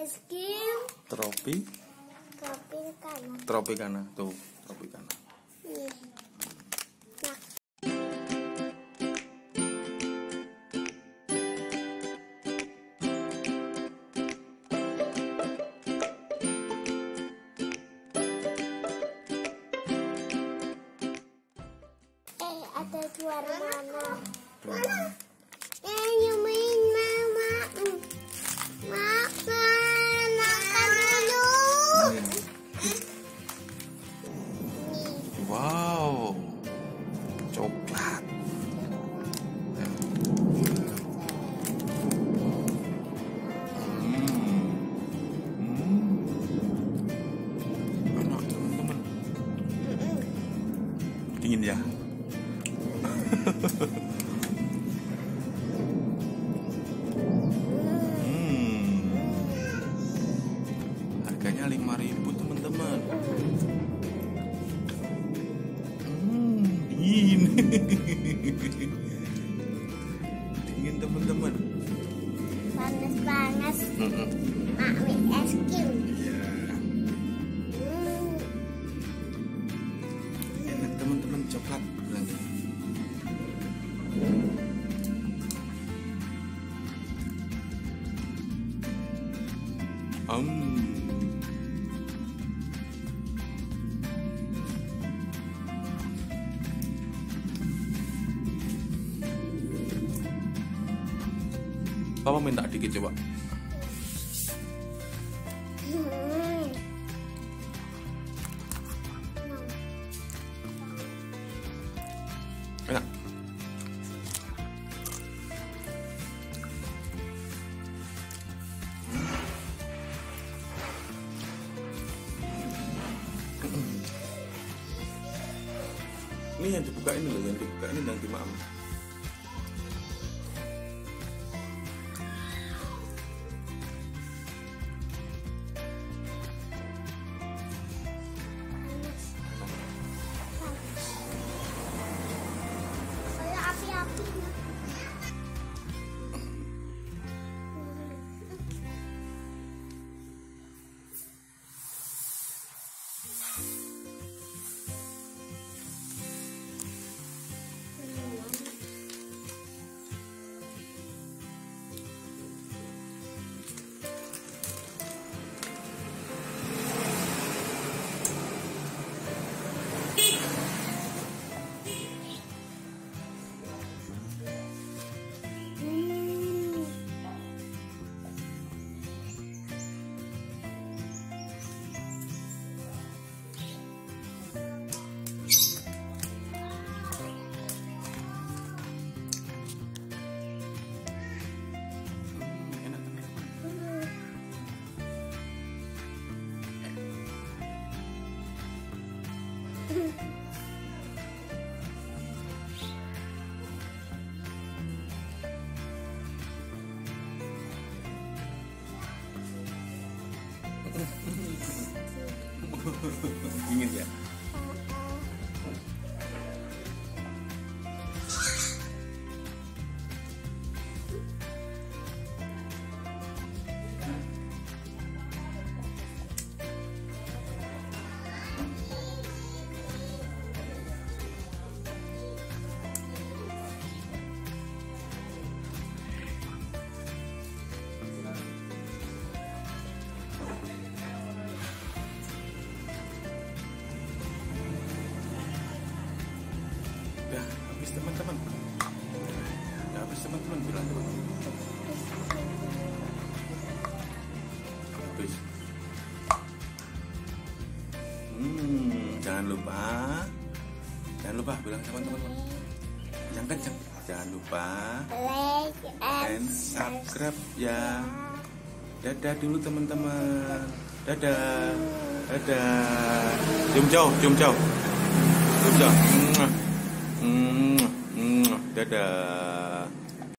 es krim Tropicana tuh, Tropicana. Ada juara mana? Tuh. Main mama. Makan dulu. Wow, coklat. Enak teman-teman. Dingin ya. Harganya 5.000 teman-teman. Dingin. Dingin teman-teman. Panas-panas. Mami es krim. Iya. Enak teman-teman, coklat bilang. Papa minta dikit coba. Enak. Ini yang dibuka ini loh, yang dibuka ini nanti maaf. Kayak api-api. Dingin ya. Udah habis teman-teman. Udah habis teman-teman, bilang teman. Habis. Jangan lupa bilang sama teman-teman. Yang kenceng. Jangan lupa Like and subscribe ya. Dadah dulu teman-teman. Dadah. Dadah. Cium jauh, cium jauh. Cium jauh. Dadah.